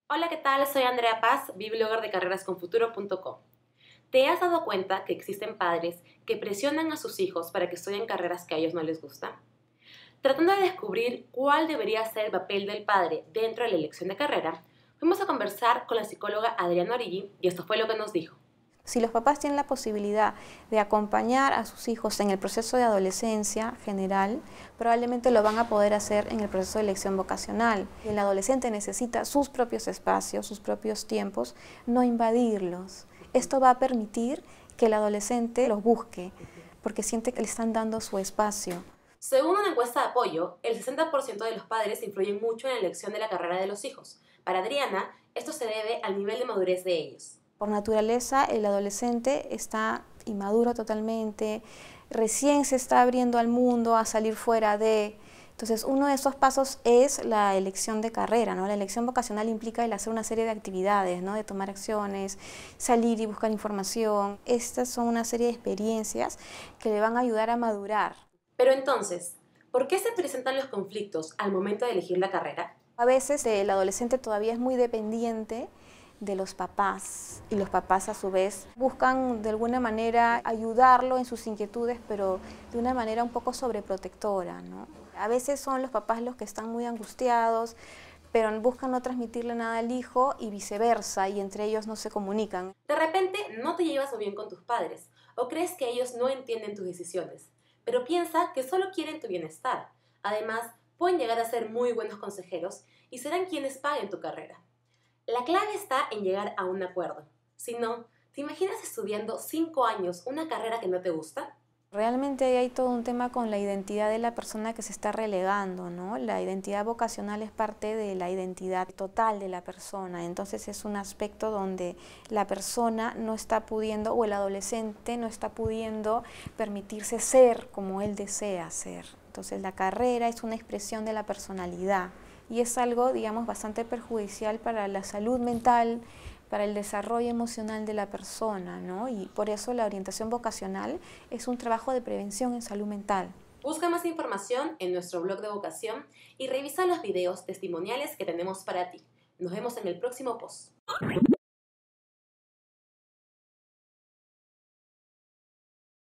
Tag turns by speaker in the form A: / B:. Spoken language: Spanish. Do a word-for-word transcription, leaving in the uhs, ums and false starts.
A: Hola, ¿qué tal? Soy Andrea Paz, biblogger de carreras con futuro punto com. ¿Te has dado cuenta que existen padres que presionan a sus hijos para que estudien carreras que a ellos no les gustan? Tratando de descubrir cuál debería ser el papel del padre dentro de la elección de carrera, fuimos a conversar con la psicóloga Adriana Origi y esto fue lo que nos dijo.
B: Si los papás tienen la posibilidad de acompañar a sus hijos en el proceso de adolescencia general, probablemente lo van a poder hacer en el proceso de elección vocacional. El adolescente necesita sus propios espacios, sus propios tiempos, no invadirlos. Esto va a permitir que el adolescente los busque, porque siente que le están dando su espacio.
A: Según una encuesta de apoyo, el sesenta por ciento de los padres influyen mucho en la elección de la carrera de los hijos. Para Adriana, esto se debe al nivel de madurez de ellos.
B: Por naturaleza, el adolescente está inmaduro totalmente, recién se está abriendo al mundo, a salir fuera de... Entonces, uno de esos pasos es la elección de carrera, ¿no? La elección vocacional implica el hacer una serie de actividades, ¿no? De tomar acciones, salir y buscar información. Estas son una serie de experiencias que le van a ayudar a madurar.
A: Pero entonces, ¿por qué se presentan los conflictos al momento de elegir la carrera?
B: A veces el adolescente todavía es muy dependiente de los papás y los papás a su vez buscan de alguna manera ayudarlo en sus inquietudes, pero de una manera un poco sobreprotectora, ¿no? A veces son los papás los que están muy angustiados, pero buscan no transmitirle nada al hijo y viceversa, y entre ellos no se comunican.
A: De repente no te llevas muy bien con tus padres o crees que ellos no entienden tus decisiones, pero piensa que solo quieren tu bienestar. Además, pueden llegar a ser muy buenos consejeros y serán quienes paguen tu carrera. La clave está en llegar a un acuerdo. Si no, ¿te imaginas estudiando cinco años una carrera que no te gusta?
B: Realmente hay todo un tema con la identidad de la persona que se está relegando, ¿no? La identidad vocacional es parte de la identidad total de la persona, entonces es un aspecto donde la persona no está pudiendo, o el adolescente no está pudiendo permitirse ser como él desea ser. Entonces la carrera es una expresión de la personalidad. Y es algo, digamos, bastante perjudicial para la salud mental, para el desarrollo emocional de la persona, ¿no? Y por eso la orientación vocacional es un trabajo de prevención en salud mental.
A: Busca más información en nuestro blog de vocación y revisa los videos testimoniales que tenemos para ti. Nos vemos en el próximo post.